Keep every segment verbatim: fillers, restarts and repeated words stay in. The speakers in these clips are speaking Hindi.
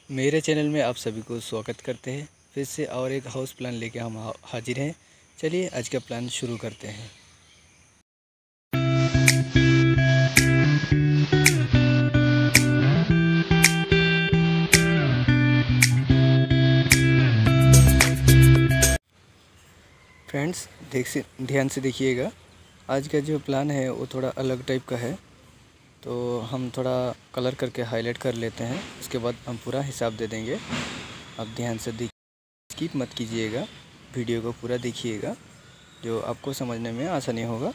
मेरे चैनल में आप सभी को स्वागत करते हैं। फिर से और एक हाउस प्लान लेके हम हाजिर हैं। चलिए आज का प्लान शुरू करते हैं। फ्रेंड्स, देख से ध्यान से देखिएगा। आज का जो प्लान है वो थोड़ा अलग टाइप का है, तो हम थोड़ा कलर करके हाईलाइट कर लेते हैं। उसके बाद हम पूरा हिसाब दे देंगे। आप ध्यान से देखिए, स्किप मत कीजिएगा, वीडियो को पूरा देखिएगा, जो आपको समझने में आसानी होगा।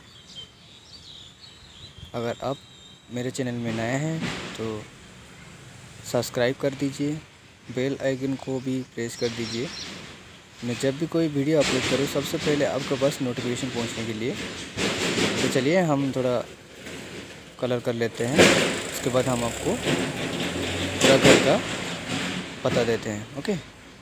अगर आप मेरे चैनल में नए हैं तो सब्सक्राइब कर दीजिए, बेल आइकन को भी प्रेस कर दीजिए। मैं जब भी कोई वीडियो अपलोड करूँ सबसे पहले आपके पास नोटिफिकेशन पहुंचने के लिए। तो चलिए हम थोड़ा कलर कर लेते हैं, उसके बाद हम आपको पूरा घर का पता देते हैं। ओके,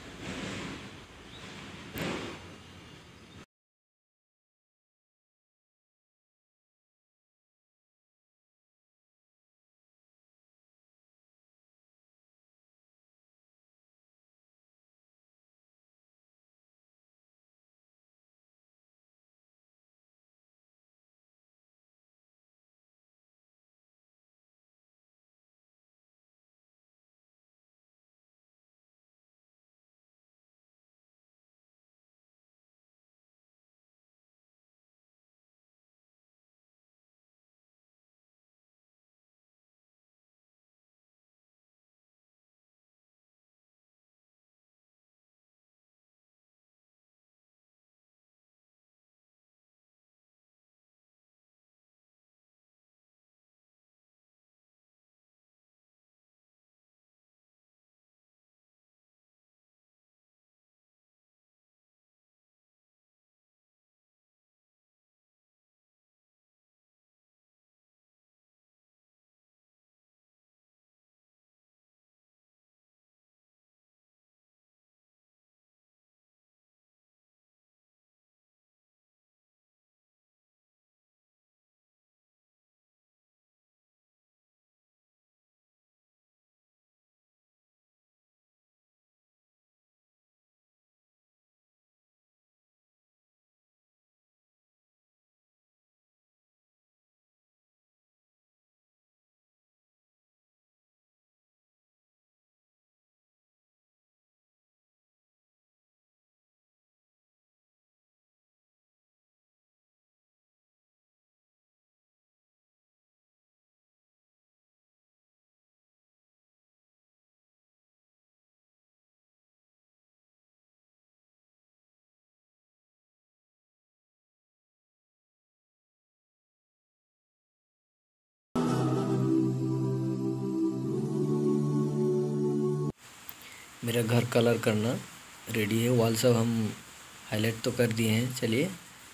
मेरा घर कलर करना रेडी है। वॉल सब हम हाईलाइट तो कर दिए हैं। चलिए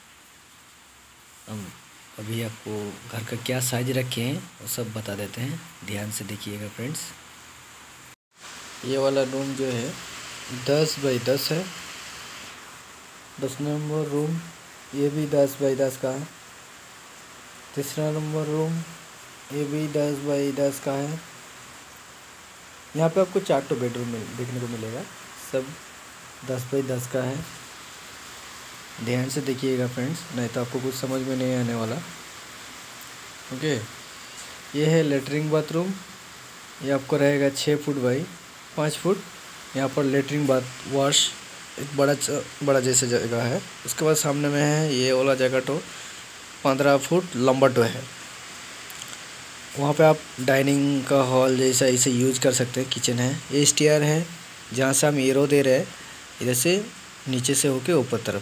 हम अभी आपको घर का क्या साइज रखे हैं वो सब बता देते हैं। ध्यान से देखिएगा फ्रेंड्स। ये वाला रूम जो है दस बाई दस है। दस नंबर रूम ये भी दस बाई दस का है। तीसरा नंबर रूम ये भी दस बाई दस का है। यहाँ पे आपको चार तो बेडरूम मिल देखने को मिलेगा, सब दस बाई दस का है। ध्यान से देखिएगा फ्रेंड्स, नहीं तो आपको कुछ समझ में नहीं आने वाला। ओके, ये है लेटरिन बाथरूम। ये आपको रहेगा छः फुट बाई पाँच फुट। यहाँ पर लेटरिन बाथ वॉश एक बड़ा बड़ा जैसे जगह है। उसके बाद सामने में है ये वाला जगह तो पंद्रह फुट लंबा तो है। वहाँ पे आप डाइनिंग का हॉल जैसा इसे यूज कर सकते हैं। किचन है, ये स्टेयर है जहाँ से हम एरो दे रहे हैं, इधर से नीचे से होके ऊपर तरफ।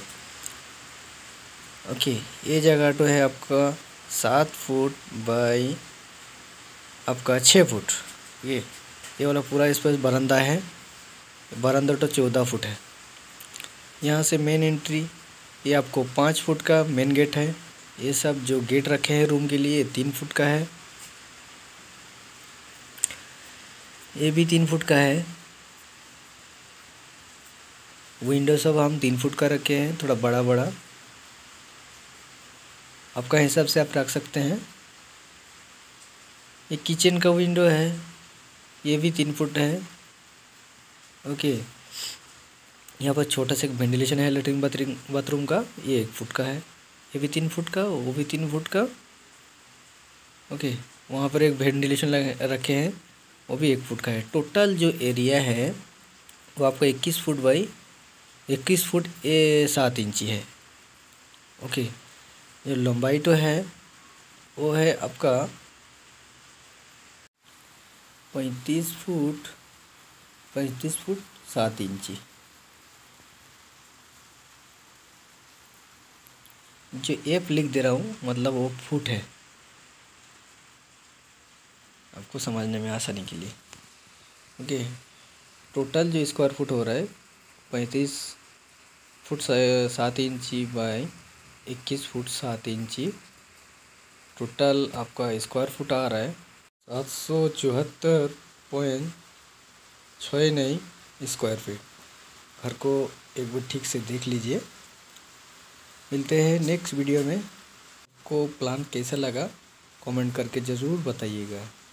ओके, ये जगह तो है आपका सात फुट बाई आपका छः फुट। ये ये वाला पूरा स्पेस बरामदा है। बरामदा तो चौदह फुट है। यहाँ से मेन एंट्री ये आपको पाँच फुट का मेन गेट है। ये सब जो गेट रखे हैं रूम के लिए तीन फुट का है। ये भी तीन फुट का है। विंडो सब हम तीन फुट का रखे हैं, थोड़ा बड़ा बड़ा। आपका हिसाब से आप रख सकते हैं। ये किचन का विंडो है, ये भी तीन फुट है। ओके, यहाँ पर छोटा सा एक वेंटिलेशन है लेटरिन बाथरूम बाथरूम का, ये एक फुट का है, ये भी तीन फुट का, वो भी तीन फुट का। ओके, वहाँ पर एक वेंटिलेशन रखे हैं, वो भी एक फुट का है। टोटल जो एरिया है वो आपका इक्कीस फुट बाई इक्कीस फुट ए सात इंची है। ओके, जो लंबाई तो है वो है आपका पैंतीस फुट पैंतीस फुट सात इंची। जो एफ लिख दे रहा हूँ मतलब वो फुट है, आपको समझने में आसानी के लिए। ओके, टोटल जो स्क्वायर फुट हो रहा है पैंतीस फुट सात इंची बाय इक्कीस फुट सात इंची। टोटल आपका स्क्वायर फुट आ रहा है सात सौ चौहत्तर पॉइंट छः नहीं स्क्वायर फीट। घर को एक बार ठीक से देख लीजिए। मिलते हैं नेक्स्ट वीडियो में। को प्लान कैसा लगा कमेंट करके ज़रूर बताइएगा।